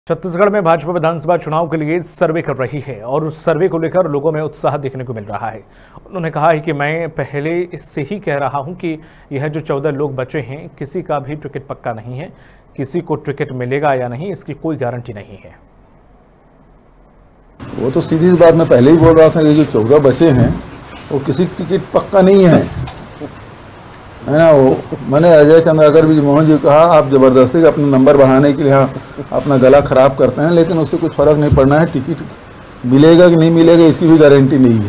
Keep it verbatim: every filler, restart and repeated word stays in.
छत्तीसगढ़ में भाजपा विधानसभा चुनाव के लिए सर्वे कर रही है और उस सर्वे को लेकर लोगों में उत्साह देखने को मिल रहा है। उन्होंने कहा है कि मैं पहले इससे ही कह रहा हूं कि यह जो चौदह लोग बचे हैं, किसी का भी टिकट पक्का नहीं है। किसी को टिकट मिलेगा या नहीं, इसकी कोई गारंटी नहीं है। वो तो सीधी बात मैं पहले ही बोल रहा था, ये जो चौदह बचे हैं वो किसी टिकट पक्का नहीं है, है ना। वो मैंने अजय चंद्राकर भी मोहन जी कहा, आप जबरदस्ती अपना नंबर बढ़ाने के लिए हाँ अपना गला खराब करते हैं, लेकिन उससे कुछ फर्क नहीं पड़ना है। टिकट मिलेगा कि नहीं मिलेगा इसकी भी गारंटी नहीं है।